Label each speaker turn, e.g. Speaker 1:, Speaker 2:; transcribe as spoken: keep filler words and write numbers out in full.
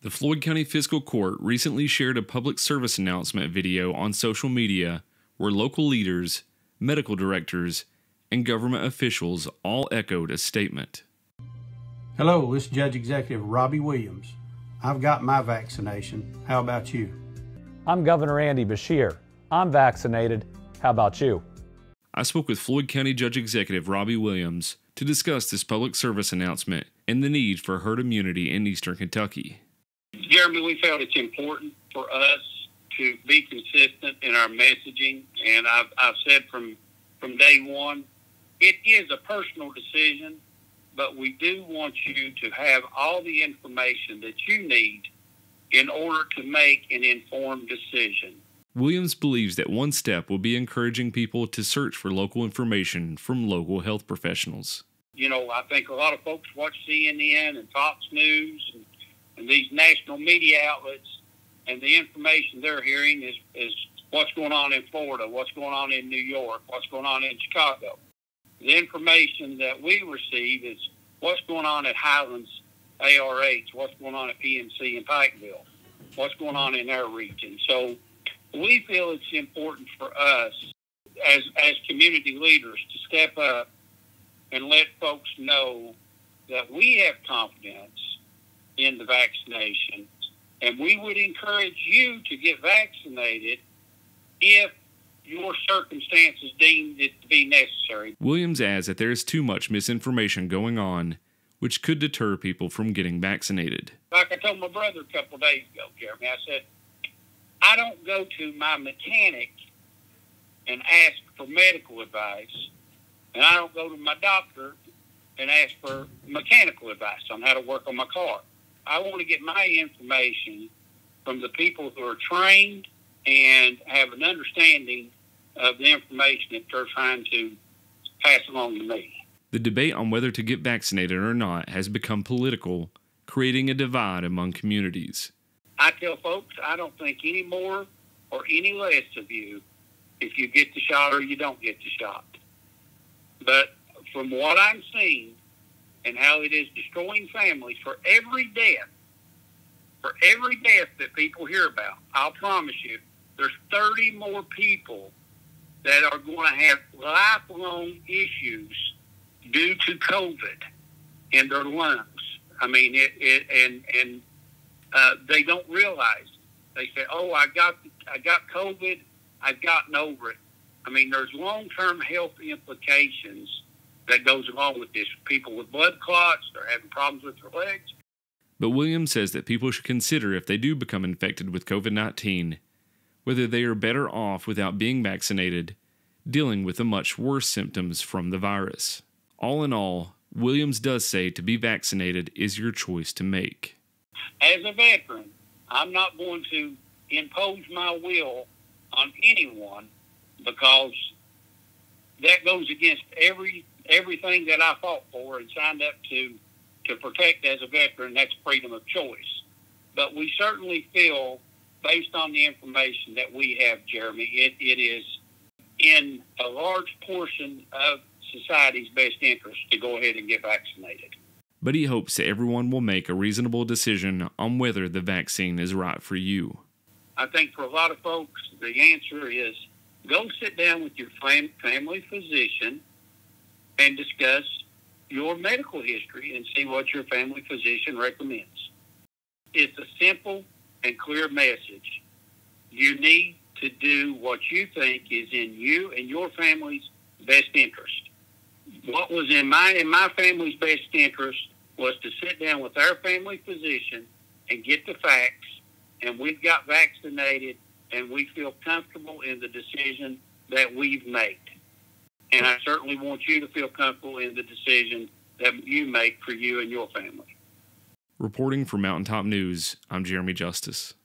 Speaker 1: The Floyd County Fiscal Court recently shared a public service announcement video on social media where local leaders, medical directors, and government officials all echoed a statement.
Speaker 2: Hello, this is Judge Executive Robbie Williams. I've got my vaccination. How about you?
Speaker 3: I'm Governor Andy Beshear. I'm vaccinated. How about you?
Speaker 1: I spoke with Floyd County Judge Executive Robbie Williams to discuss this public service announcement and the need for herd immunity in Eastern Kentucky.
Speaker 4: Jeremy, we felt it's important for us to be consistent in our messaging, and I've, I've said from, from day one, it is a personal decision, but we do want you to have all the information that you need in order to make an informed decision.
Speaker 1: Williams believes that one step will be encouraging people to search for local information from local health professionals.
Speaker 4: You know, I think a lot of folks watch C N N and Fox News and, and these national media outlets, and the information they're hearing is, is what's going on in Florida, what's going on in New York, what's going on in Chicago. The information that we receive is what's going on at Highlands A R H, what's going on at P M C in Pikeville, what's going on in our region. So we feel it's important for us as, as community leaders to step up and let folks know that we have confidence in the vaccination, and we would encourage you to get vaccinated if your circumstances deemed it to be necessary.
Speaker 1: Williams adds that there is too much misinformation going on, which could deter people from getting vaccinated.
Speaker 4: Like I told my brother a couple of days ago, Jeremy, I said, I don't go to my mechanic and ask for medical advice, and I don't go to my doctor and ask for mechanical advice on how to work on my car. I want to get my information from the people who are trained and have an understanding of the information that they're trying to pass along to me.
Speaker 1: The debate on whether to get vaccinated or not has become political, creating a divide among communities.
Speaker 4: I tell folks, I don't think any more or any less of you if you get the shot or you don't get the shot. But from what I'm seeing and how it is destroying families, for every death, for every death that people hear about, I'll promise you, there's thirty more people that are going to have lifelong issues due to COVID in their lungs. I mean, it, it and and uh, they don't realize. They say, "Oh, I got I got COVID. I've gotten over it." I mean, there's long-term health implications that goes along with this. People with blood clots, they're having problems with their legs.
Speaker 1: But Williams says that people should consider if they do become infected with COVID nineteen, whether they are better off without being vaccinated, dealing with the much worse symptoms from the virus. All in all, Williams does say to be vaccinated is your choice to make.
Speaker 4: As a veteran, I'm not going to impose my will on anyone because that goes against every everything that I fought for and signed up to to protect as a veteran. That's freedom of choice. But we certainly feel, based on the information that we have, Jeremy, it, it is in a large portion of society's best interest to go ahead and get vaccinated.
Speaker 1: But he hopes that everyone will make a reasonable decision on whether the vaccine is right for you.
Speaker 4: I think for a lot of folks, the answer is go sit down with your fam- family physician and discuss your medical history and see what your family physician recommends. It's a simple and clear message. You need to do what you think is in you and your family's best interest. What was in my in my family's best interest was to sit down with our family physician and get the facts, and we've got vaccinated, and we feel comfortable in the decision that we've made. And I certainly want you to feel comfortable in the decision that you make for you and your family.
Speaker 1: Reporting for Mountaintop News, I'm Jeremy Justice.